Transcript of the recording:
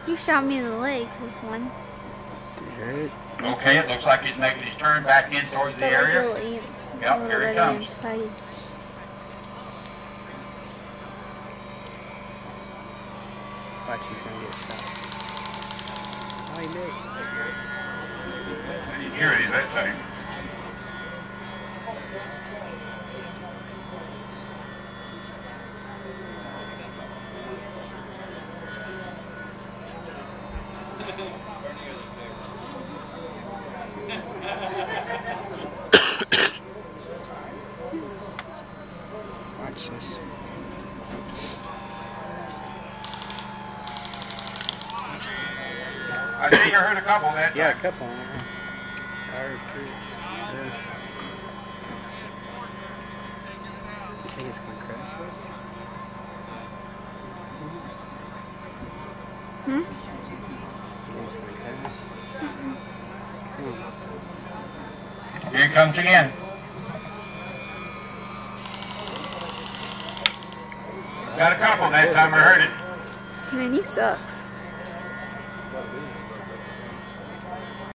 You shot me in the legs with one. Did you hurt it? Okay, it looks like he's making his turn back in towards the area. Like little ants. Yep, here he comes. Ants fighting. Watch, he's gonna get shot. Oh, he missed. He carried that time. Watch this. I think you heard a couple that Yeah, a time. couple. I heard three. Yeah. You think it's gonna crash this? Hmm? You think it's gonna crash? Come on. Here he comes again. Got a couple that time, I heard it. Man, he sucks. What is it?